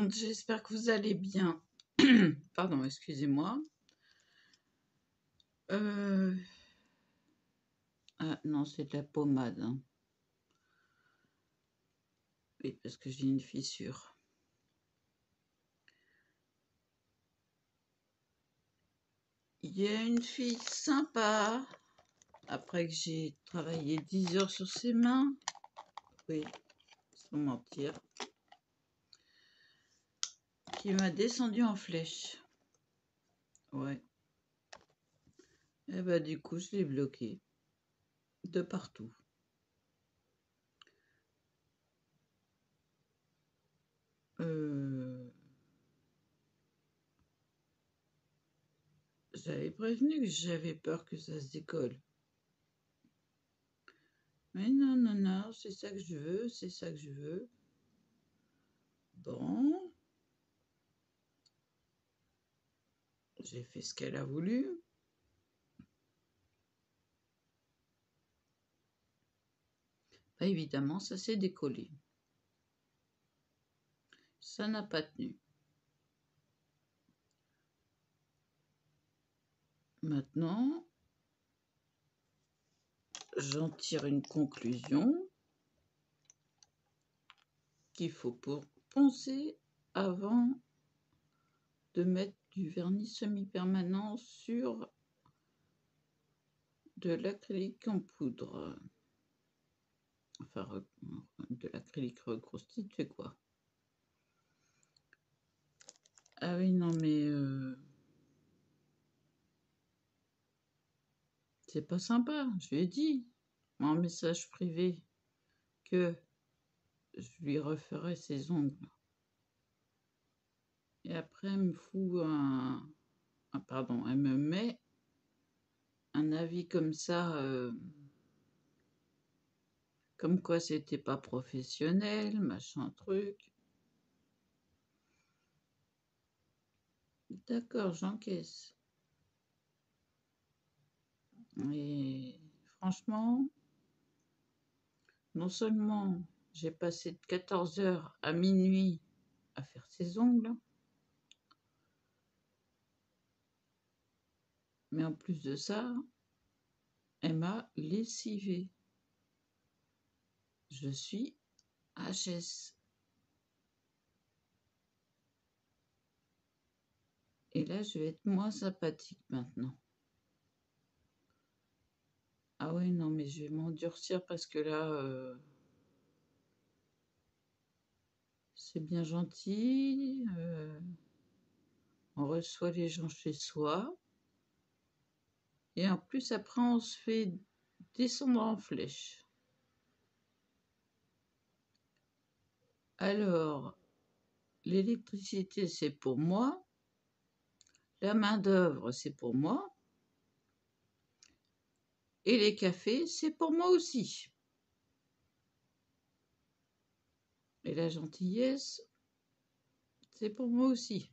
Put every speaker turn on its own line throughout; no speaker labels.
monde, j'espère que vous allez bien. Pardon, excusez-moi. Ah non, c'est de la pommade, hein. Oui, parce que j'ai une fissure. Il y a une fille sympa, après que j'ai travaillé 10 heures sur ses mains. Oui, sans mentir. Qui m'a descendu en flèche. Ouais. Et bah du coup, je l'ai bloqué. De partout. J'avais prévenu que j'avais peur que ça se décolle. Mais non, non, non, c'est ça que je veux, c'est ça que je veux. Bon. J'ai fait ce qu'elle a voulu. Bah, évidemment, ça s'est décollé. Ça n'a pas tenu. Maintenant, j'en tire une conclusion qu'il faut poncer avant de mettre du vernis semi-permanent sur de l'acrylique en poudre. Enfin, de l'acrylique reconstitué, quoi. Ah oui, non, mais... c'est pas sympa, je lui ai dit en message privé que je lui referais ses ongles. Et après, elle me fout pardon, elle me met un avis comme ça, comme quoi c'était pas professionnel, machin truc. D'accord, j'encaisse. Et franchement, non seulement j'ai passé de 14 heures à minuit à faire ses ongles, mais en plus de ça, elle m'a lessivé. Je suis HS. Et là, je vais être moins sympathique maintenant. Ah oui, non, mais je vais m'endurcir parce que là, c'est bien gentil. On reçoit les gens chez soi. Et en plus, après, on se fait descendre en flèche. Alors, l'électricité, c'est pour moi. La main-d'œuvre, c'est pour moi. Et les cafés, c'est pour moi aussi. Et la gentillesse, c'est pour moi aussi.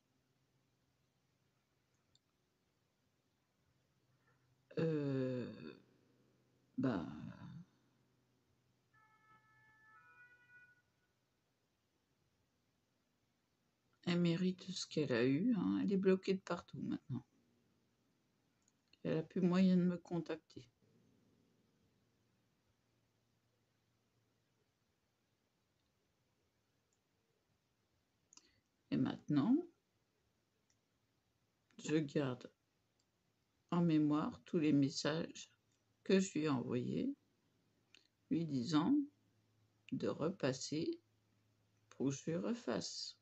Bah... elle mérite ce qu'elle a eu, hein. Elle est bloquée de partout maintenant. Elle n'a plus moyen de me contacter. Et maintenant, je garde en mémoire tous les messages que je lui ai envoyés, lui disant de repasser pour que je lui refasse.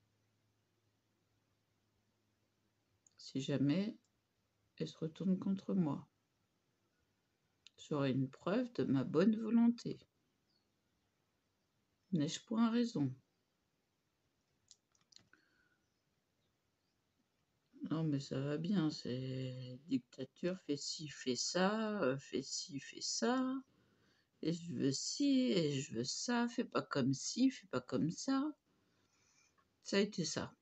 Si jamais elle se retourne contre moi, j'aurai une preuve de ma bonne volonté. N'ai-je point raison? Non, mais ça va bien, c'est dictature, fais ci, fais ça, fais ci, fais ça, et je veux ci, et je veux ça, fais pas comme ci, fais pas comme ça. Ça a été ça.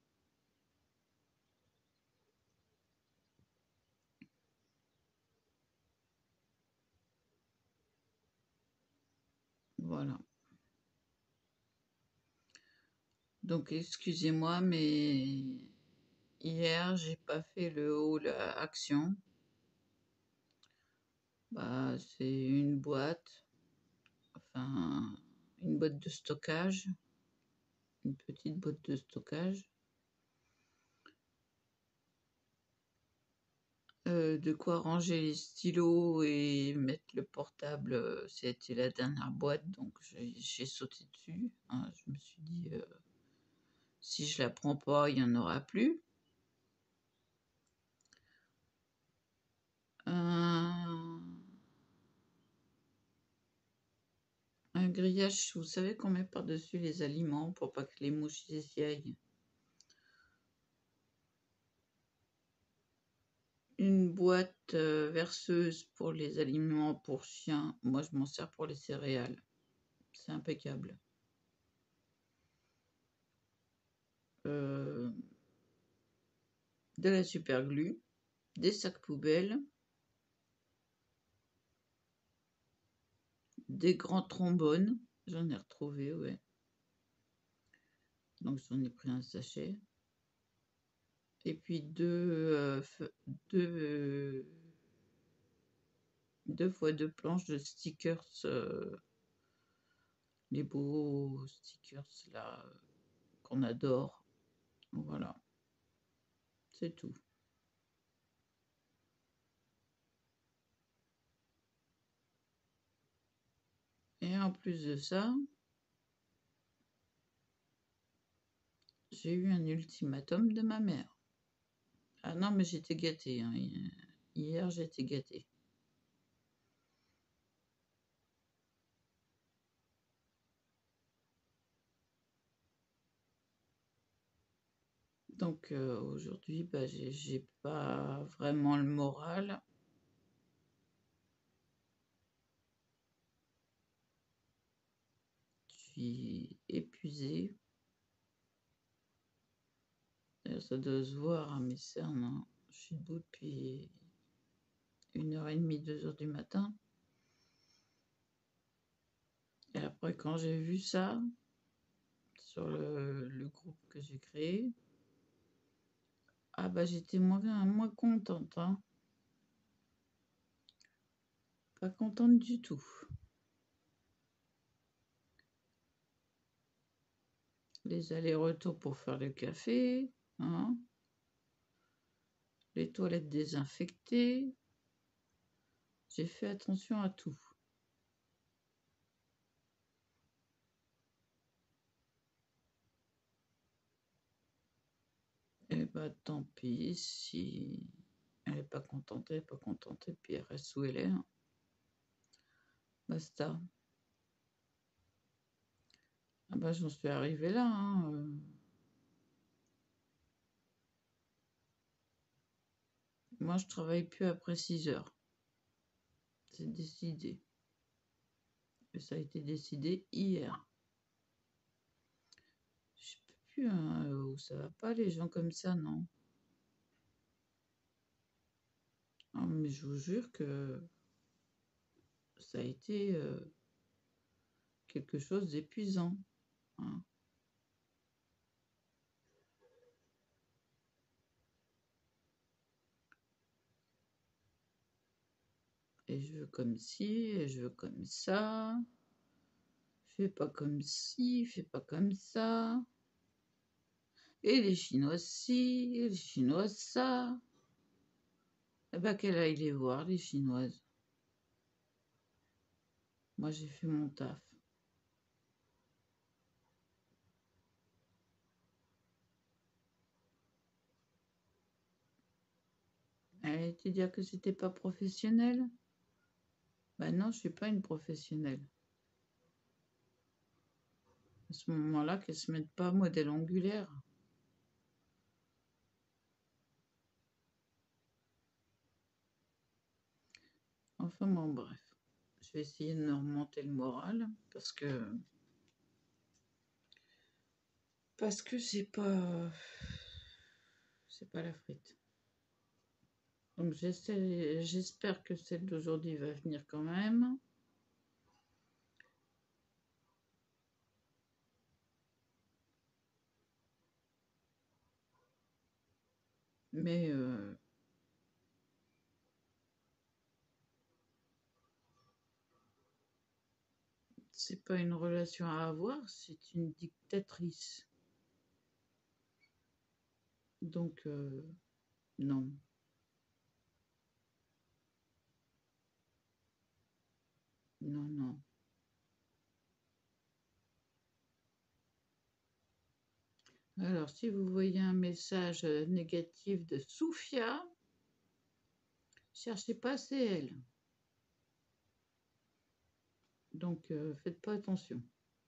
Voilà. Donc excusez-moi, mais hier, j'ai pas fait le haul action. Bah, c'est une boîte, enfin, une boîte de stockage, une petite boîte de stockage. De quoi ranger les stylos et mettre le portable, c'était la dernière boîte, donc j'ai sauté dessus, hein. Je me suis dit, si je la prends pas, il y en aura plus. Un grillage, vous savez qu'on met par-dessus les aliments pour pas que les mouches y aillent. Une boîte verseuse pour les aliments pour chiens. Moi, je m'en sers pour les céréales. C'est impeccable. De la super glue, des sacs poubelles, des grands trombones. J'en ai retrouvé, ouais. Donc, j'en ai pris un sachet. Et puis deux fois deux planches de stickers. Les beaux stickers là qu'on adore. Voilà, c'est tout. Et en plus de ça, j'ai eu un ultimatum de ma mère. Ah non, mais j'étais gâtée, hein. Hier, j'étais gâtée. Donc aujourd'hui, bah, j'ai pas vraiment le moral. Je suis épuisée. D'ailleurs, ça doit se voir à mes cernes, hein. Je suis debout depuis 1h30, 2h du matin. Et après, quand j'ai vu ça sur le groupe que j'ai créé, ah bah j'étais moins contente, hein. Pas contente du tout. Les allers-retours pour faire le café, hein. Les toilettes désinfectées. J'ai fait attention à tout. Et bah tant pis, si elle n'est pas contente, elle n'est pas contente, et puis elle reste où elle est, hein. Basta. Ah bah j'en suis arrivée là, hein. Moi je travaille plus après 6h. C'est décidé. Et ça a été décidé hier. Je peux plus, hein, où ça va pas les gens comme ça, non. Ah, mais je vous jure que ça a été quelque chose d'épuisant, hein. Et je veux comme ci, et je veux comme ça. Fais pas comme ci, fais pas comme ça. Et les Chinois ci, et les Chinoises ça. Eh ben qu'elle aille les voir, les Chinoises. Moi j'ai fait mon taf. Elle a été dire que c'était pas professionnel. Ben non, je suis pas une professionnelle. À ce moment-là, qu'elle se mette pas modèle angulaire. Enfin bon, bref. Je vais essayer de me remonter le moral parce que c'est pas la frite. Donc j'espère que celle d'aujourd'hui va venir quand même. Mais c'est pas une relation à avoir, c'est une dictatrice. Donc, non. Non, non. Alors, si vous voyez un message négatif de Soufia, cherchez pas, c'est elle. Donc, faites pas attention.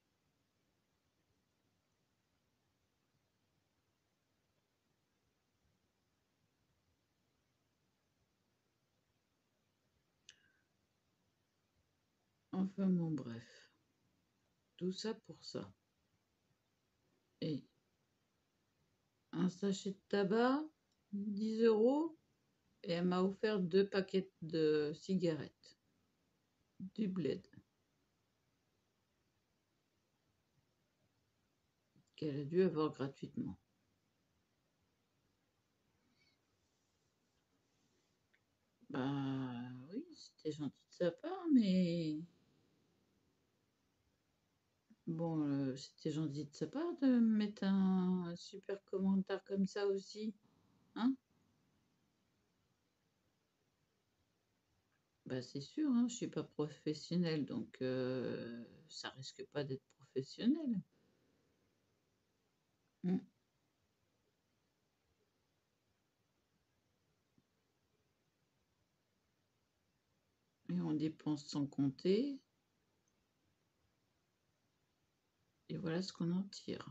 Enfin, bon, bref. Tout ça pour ça. Et un sachet de tabac, 10 €, et elle m'a offert 2 paquets de cigarettes. Du bled. Qu'elle a dû avoir gratuitement. Bah oui, c'était gentil de sa part, mais bon, c'était gentil de sa part de mettre un super commentaire comme ça aussi, hein? Bah c'est sûr, hein, je suis pas professionnelle, donc ça risque pas d'être professionnel. Mm. Et on dépense sans compter, et voilà ce qu'on en tire.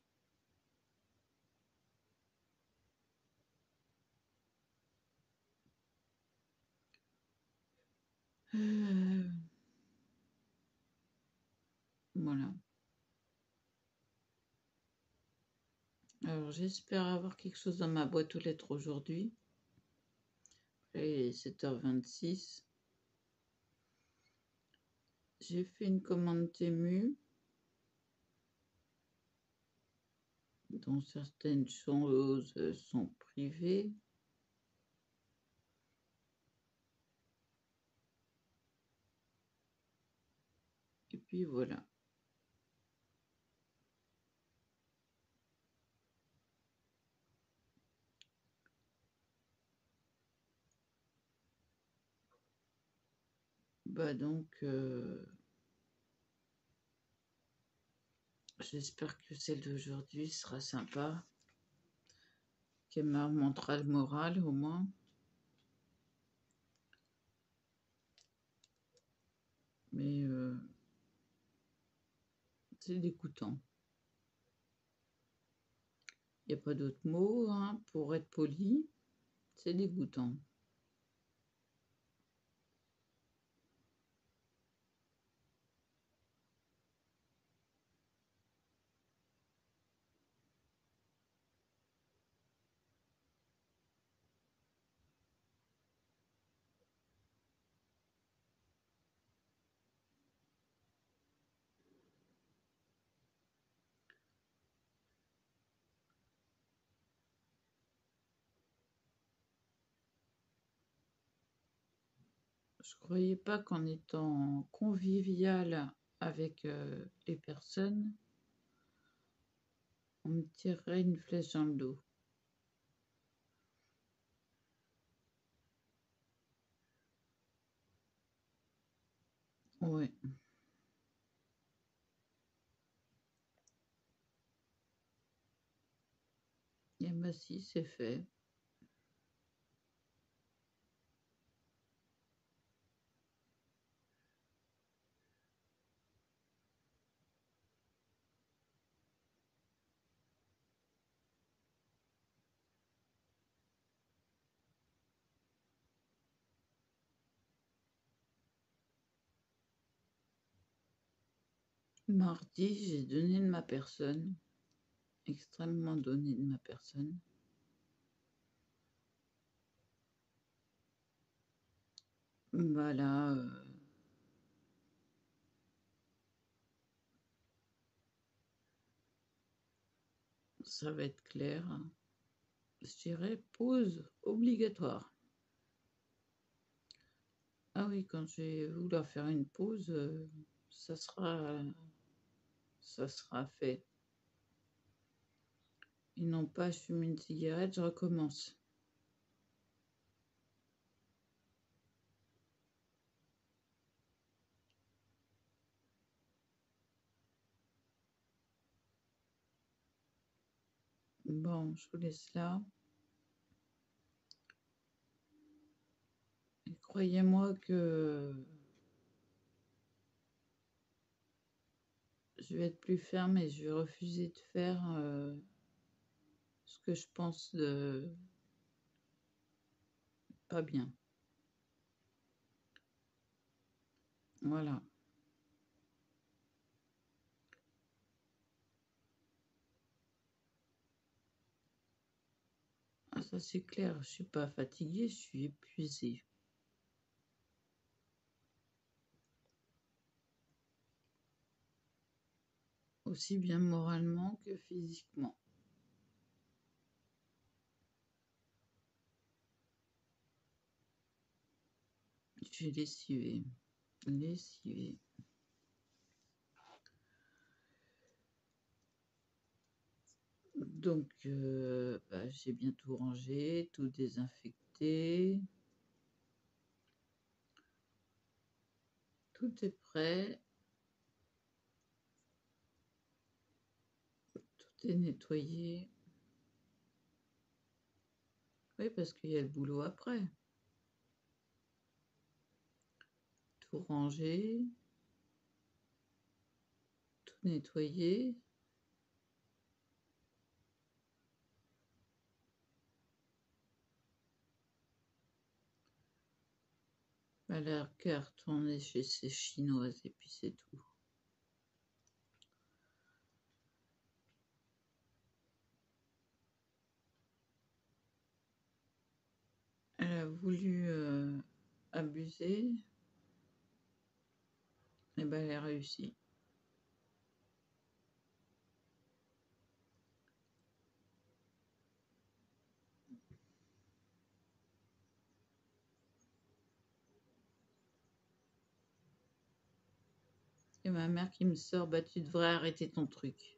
Voilà. Alors j'espère avoir quelque chose dans ma boîte aux lettres aujourd'hui. Il est 7h26. J'ai fait une commande Temu, dont certaines choses sont privées. Et puis voilà. Bah donc, j'espère que celle d'aujourd'hui sera sympa, qu'elle me remontera le moral au moins. Mais c'est dégoûtant. Il n'y a pas d'autre mot, hein, pour être poli. C'est dégoûtant. Je croyais pas qu'en étant convivial avec les personnes, on me tirerait une flèche dans le dos. Ouais. Et bah si, c'est fait. Mardi, j'ai donné de ma personne. Extrêmement donné de ma personne. Voilà. Ça va être clair. Je dirais pause obligatoire. Ah oui, quand je vais vouloir faire une pause, ça sera fait. Et non pas je fume une cigarette, je recommence. Bon, je vous laisse là. Et croyez-moi que je vais être plus ferme et je vais refuser de faire ce que je pense de pas bien. Voilà. Ah, ça c'est clair, je suis pas fatiguée, je suis épuisée. Aussi bien moralement que physiquement. Je suis lessivée. Lessivée. Donc, j'ai bien tout rangé, tout désinfecté. Tout est prêt. Tout est nettoyé. Oui, parce qu'il y a le boulot après. Tout rangé. Tout nettoyé. Elle a qu'à retourner chez ses chinoises et puis c'est tout. Elle a voulu abuser. Et ben elle a réussi. Et ma mère qui me sort, bah tu devrais arrêter ton truc.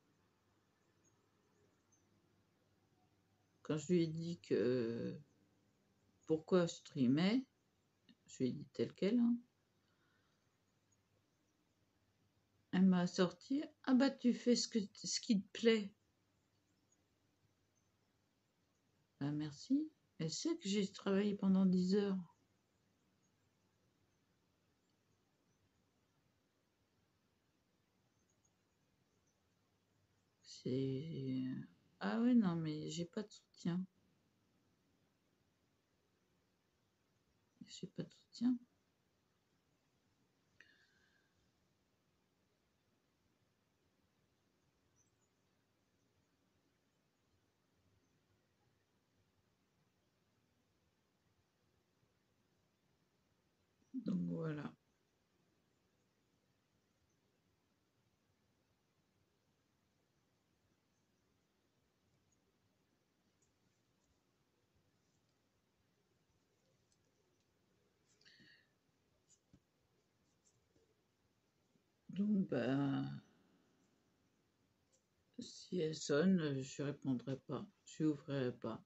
Quand je lui ai dit que pourquoi je streamais, je lui ai dit tel quel, hein. Elle m'a sorti, ah bah tu fais ce qui te plaît. Bah merci. Elle sait que j'ai travaillé pendant 10 heures. C'est... Ah ouais, non, mais j'ai pas de soutien. J'ai pas de soutien. Donc voilà. Donc bah... Si elle sonne, je répondrai pas. Je ouvrirai pas.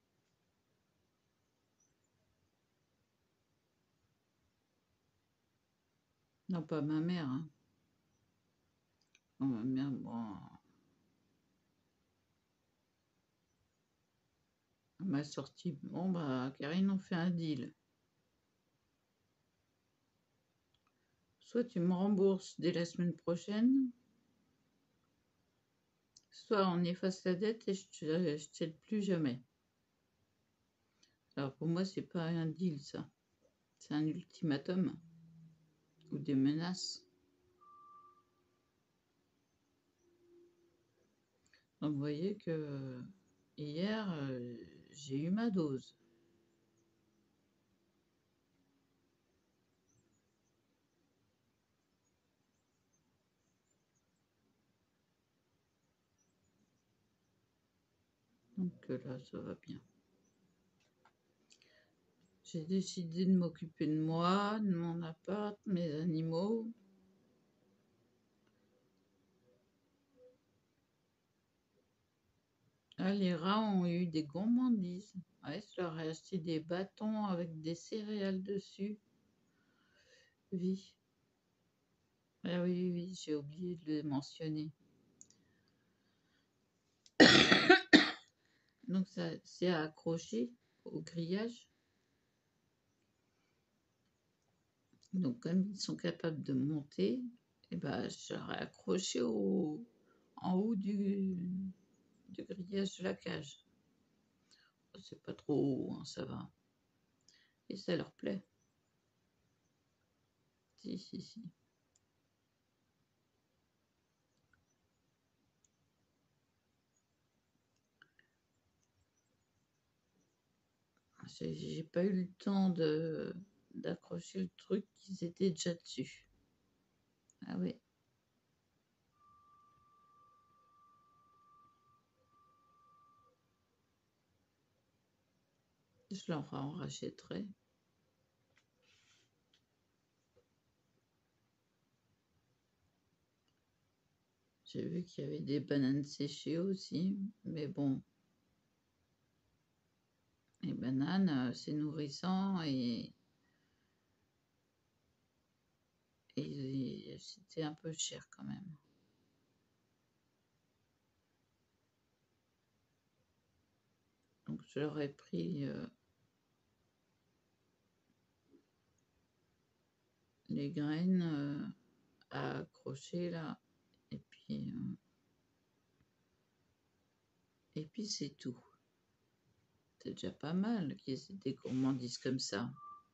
Non, pas ma mère. Hein. Non, ma mère, bon... Elle m'a sorti... Bon bah, Karine, on fait un deal. Soit tu me rembourses dès la semaine prochaine, soit on efface la dette et je t'aide plus jamais. Alors pour moi, c'est pas un deal, ça. C'est un ultimatum. Ou des menaces. Donc vous voyez que hier, j'ai eu ma dose. Donc là, ça va bien. J'ai décidé de m'occuper de moi, de mon appart, mes animaux. Ah, les rats ont eu des gourmandises. Ouais, je leur ai acheté des bâtons avec des céréales dessus. Oui. Ah oui, oui, oui, j'ai oublié de le mentionner. Donc ça, c'est à accrocher au grillage. Donc comme ils sont capables de monter, et ben, je leur ai accroché en haut du grillage de la cage. C'est pas trop haut, hein, ça va. Et ça leur plaît. Si, si, si. J'ai pas eu le temps d'accrocher le truc, ils étaient déjà dessus. Ah oui. Je leur en rachèterai. J'ai vu qu'il y avait des bananes séchées aussi, mais bon, les bananes, c'est nourrissant et c'était un peu cher quand même. Donc je leur ai pris les graines à accrocher là, et puis c'est tout. C'est déjà pas mal qu'ils aient des gourmandises comme ça.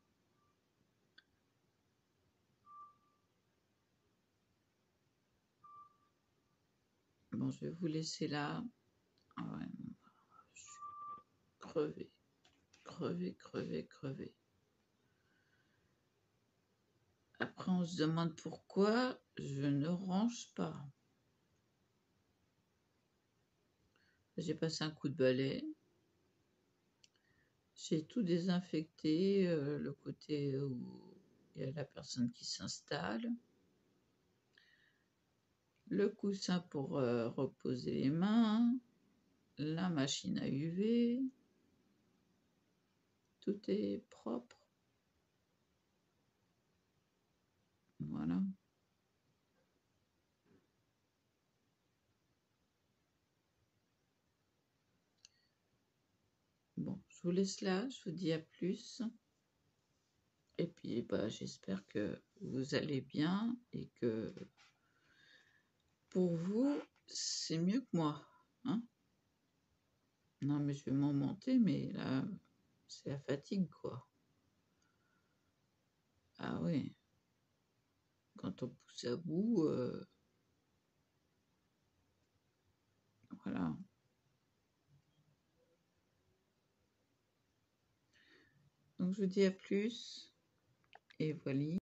Bon, je vais vous laisser là. Ah ouais, je suis crevée, crevée, crevée, crevée. Après, on se demande pourquoi je ne range pas. J'ai passé un coup de balai. J'ai tout désinfecté, le côté où il y a la personne qui s'installe. Le coussin pour reposer les mains. La machine à UV. Tout est propre. Voilà. Bon, je vous laisse là. Je vous dis à plus. Et puis, bah, j'espère que vous allez bien et que pour vous, c'est mieux que moi. Hein? Non, mais je vais m'en monter, mais là, c'est la fatigue, quoi. Ah oui. Quand on pousse à bout, voilà. Donc, je vous dis à plus. Et voilà.